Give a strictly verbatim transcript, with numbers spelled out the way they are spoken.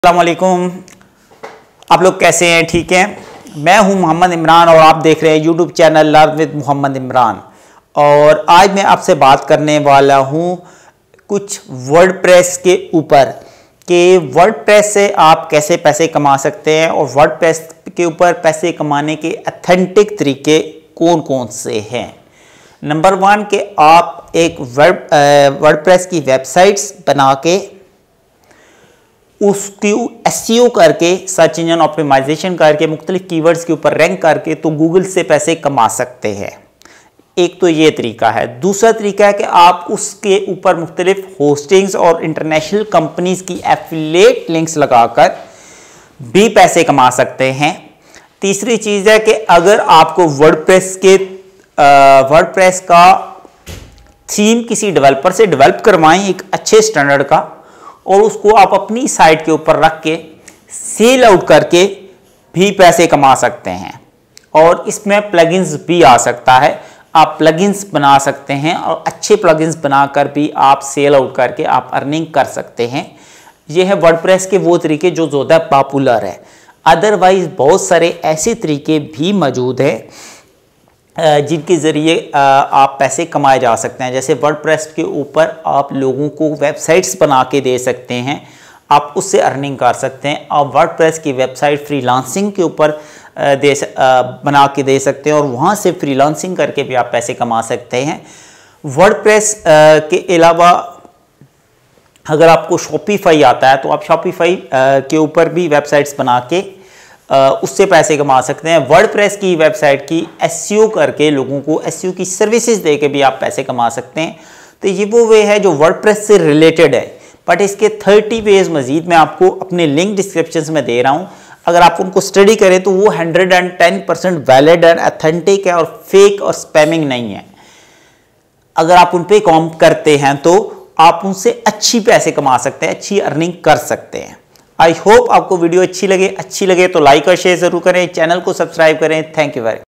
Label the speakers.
Speaker 1: अस्सलामुअलैकुम। आप लोग कैसे हैं? ठीक हैं। मैं हूं मोहम्मद इमरान और आप देख रहे हैं YouTube channel learn with Mohammad Imran. और आज मैं आपसे बात करने वाला हूं कुछ वर्डप्रेस के ऊपर कि वर्डप्रेस से आप कैसे पैसे कमा सकते हैं और वर्डप्रेस के ऊपर पैसे कमाने के ऑथेंटिक तरीके कौन कौन से हैं। नंबर वन कि आप एक वर्ड वर्डप्रेस की वेबसाइट्स बना के उसकी एसईओ करके, सर्च इंजन ऑप्टिमाइजेशन करके, मुख्तलिफ कीवर्ड्स के ऊपर रैंक करके तो गूगल से पैसे कमा सकते हैं। एक तो ये तरीका है। दूसरा तरीका है कि आप उसके ऊपर मुख्तलिफ होस्टिंग्स और इंटरनेशनल कंपनीज की एफिलिएट लिंक्स लगाकर भी पैसे कमा सकते हैं। तीसरी चीज़ है कि अगर आपको वर्डप्रेस के वर्डप्रेस का थीम किसी डेवलपर से डेवलप करवाएं एक अच्छे स्टैंडर्ड का, और उसको आप अपनी साइट के ऊपर रख के सेल आउट करके भी पैसे कमा सकते हैं। और इसमें प्लगइन्स भी आ सकता है। आप प्लगइन्स बना सकते हैं और अच्छे प्लगइन्स बनाकर भी आप सेल आउट करके आप अर्निंग कर सकते हैं। ये है वर्डप्रेस के वो तरीके जो ज़्यादा पॉपुलर है। अदरवाइज बहुत सारे ऐसे तरीके भी मौजूद हैं जिनके ज़रिए आप पैसे कमाए जा सकते हैं। जैसे वर्डप्रेस के ऊपर आप लोगों को वेबसाइट्स बना के दे सकते हैं, आप उससे अर्निंग कर सकते हैं। आप वर्डप्रेस की वेबसाइट फ्रीलांसिंग के ऊपर दे बना के दे सकते हैं और वहाँ से फ्रीलांसिंग करके भी आप पैसे कमा सकते हैं। वर्डप्रेस के अलावा अगर आपको शॉपिफाई आता है तो आप शॉपिफाई के ऊपर भी वेबसाइट्स बना के उससे पैसे कमा सकते हैं। वर्डप्रेस की वेबसाइट की एसईओ करके लोगों को एसईओ की सर्विसेज दे के भी आप पैसे कमा सकते हैं। तो ये वो वे है जो वर्डप्रेस से रिलेटेड है। बट इसके तीस वेज मजीद मैं आपको अपने लिंक डिस्क्रिप्शन में दे रहा हूँ। अगर आप उनको स्टडी करें तो वो एक सौ दस परसेंट वैलिड एंड ऑथेंटिक है और फेक और स्पैमिंग नहीं है। अगर आप उन पर काम करते हैं तो आप उनसे अच्छी पैसे कमा सकते हैं, अच्छी अर्निंग कर सकते हैं। आई होप आपको वीडियो अच्छी लगे अच्छी लगे तो लाइक और शेयर जरूर करें, चैनल को सब्सक्राइब करें। Thank you very much.